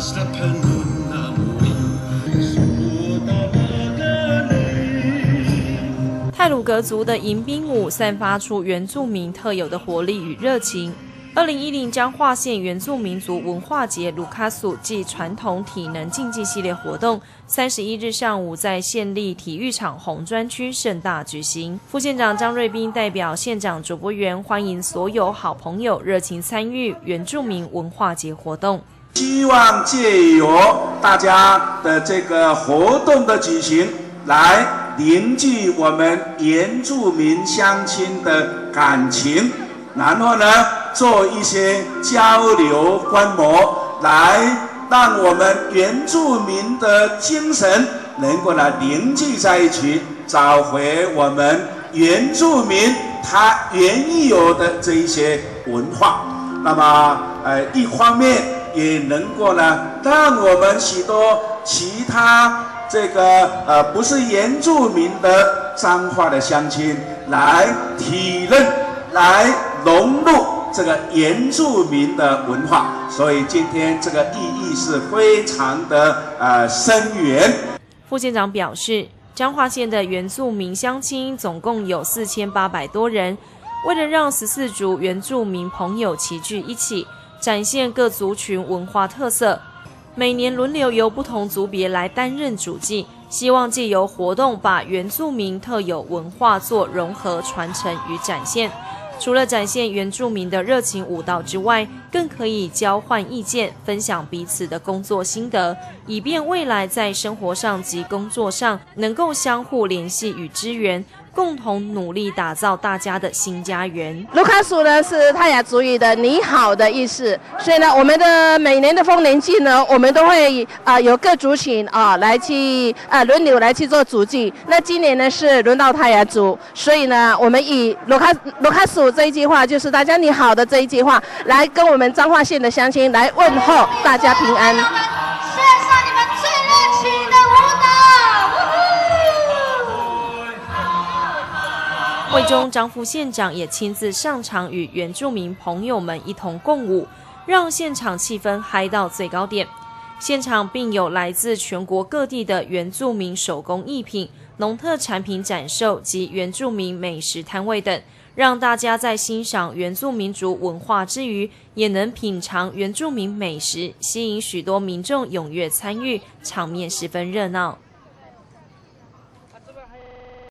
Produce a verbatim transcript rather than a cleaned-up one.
太鲁阁族的迎宾舞散发出原住民特有的活力与热情。二零一零彰化县原住民族文化节卢卡苏暨传统体能竞技系列活动，三十一日上午在县立体育场红专区盛大举行。副县长张瑞斌代表县长主播员欢迎所有好朋友热情参与原住民文化节活动。 希望借由大家的这个活动的举行，来凝聚我们原住民乡亲的感情，然后呢，做一些交流观摩，来让我们原住民的精神能够呢凝聚在一起，找回我们原住民他原有的这一些文化。那么，呃，一方面也能够呢，让我们许多其他这个呃不是原住民的彰化的乡亲来体认，来融入这个原住民的文化，所以今天这个意义是非常的呃深远。 副县长表示，彰化县的原住民乡亲总共有四千八百多人，为了让十四族原住民朋友齐聚一起，展现各族群文化特色。每年轮流由不同族别来担任主祭，希望借由活动把原住民特有文化做融合、传承与展现。除了展现原住民的热情舞蹈之外，更可以交换意见，分享彼此的工作心得，以便未来在生活上及工作上能够相互联系与支援，共同努力打造大家的新家园。 卢卡苏呢是泰雅族语的你好的意思，所以呢，我们的每年的丰年祭呢，我们都会啊、呃、有各族群啊、呃、来去啊、呃、轮流来去做主祭。那今年呢是轮到泰雅族，所以呢，我们以卢卡卢卡苏这一句话，就是大家你好的这一句话，来跟我们彰化县的乡亲来问候大家平安。 献上你们最热情的舞蹈！ 会中张副县长也亲自上场与原住民朋友们一同共舞，让现场气氛嗨到最高点。现场并有来自全国各地的原住民手工艺品、农特产品展售及原住民美食摊位等，让大家在欣赏原住民族文化之余，也能品尝原住民美食，吸引许多民众踊跃参与，场面十分热闹。